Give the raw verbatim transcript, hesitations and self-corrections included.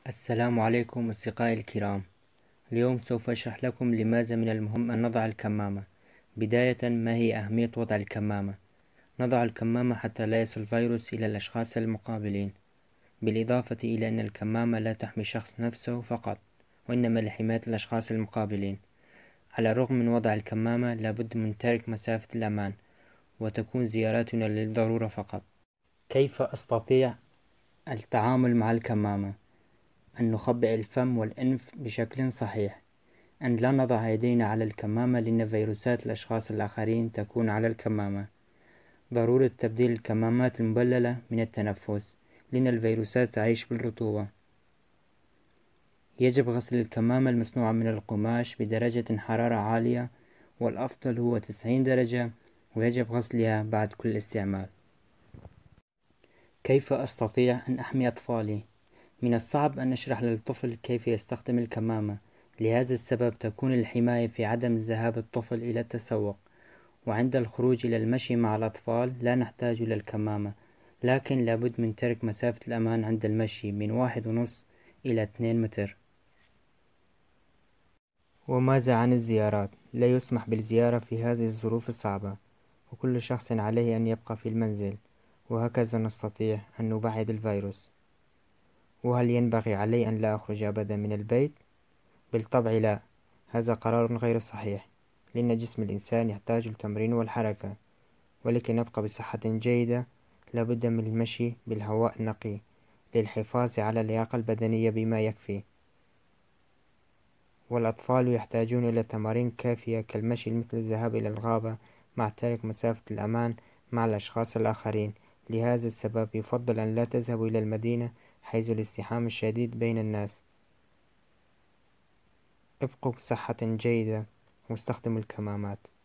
السلام عليكم أصدقائي الكرام. اليوم سوف أشرح لكم لماذا من المهم أن نضع الكمامة. بداية، ما هي أهمية وضع الكمامة؟ نضع الكمامة حتى لا يصل الفيروس إلى الأشخاص المقابلين، بالإضافة إلى أن الكمامة لا تحمي الشخص نفسه فقط، وإنما لحماية الأشخاص المقابلين. على الرغم من وضع الكمامة، لابد من ترك مسافة الأمان، وتكون زياراتنا للضرورة فقط. كيف أستطيع التعامل مع الكمامة؟ أن نخبئ الفم والأنف بشكل صحيح، أن لا نضع يدينا على الكمامة لأن فيروسات الأشخاص الآخرين تكون على الكمامة. ضرورة تبديل الكمامات المبللة من التنفس، لأن الفيروسات تعيش بالرطوبة. يجب غسل الكمامة المصنوعة من القماش بدرجة حرارة عالية، والأفضل هو تسعين درجة، ويجب غسلها بعد كل استعمال. كيف أستطيع أن أحمي أطفالي؟ من الصعب أن نشرح للطفل كيف يستخدم الكمامة، لهذا السبب تكون الحماية في عدم ذهاب الطفل إلى التسوق، وعند الخروج إلى المشي مع الأطفال لا نحتاج إلى الكمامة، لكن لابد من ترك مسافة الأمان عند المشي من واحد ونصف إلى اثنين متر. وماذا عن الزيارات؟ لا يسمح بالزيارة في هذه الظروف الصعبة، وكل شخص عليه أن يبقى في المنزل، وهكذا نستطيع أن نبعد الفيروس. وهل ينبغي علي أن لا أخرج أبدا من البيت؟ بالطبع لا، هذا قرار غير صحيح، لأن جسم الإنسان يحتاج التمرين والحركة، ولكي نبقى بصحة جيدة لابد من المشي بالهواء النقي للحفاظ على اللياقة البدنية بما يكفي. والأطفال يحتاجون إلى تمارين كافية كالمشي مثل الذهاب إلى الغابة مع ترك مسافة الأمان مع الأشخاص الآخرين. لهذا السبب يفضل أن لا تذهبوا إلى المدينة حيث الازدحام الشديد بين الناس. ابقوا بصحة جيدة واستخدموا الكمامات.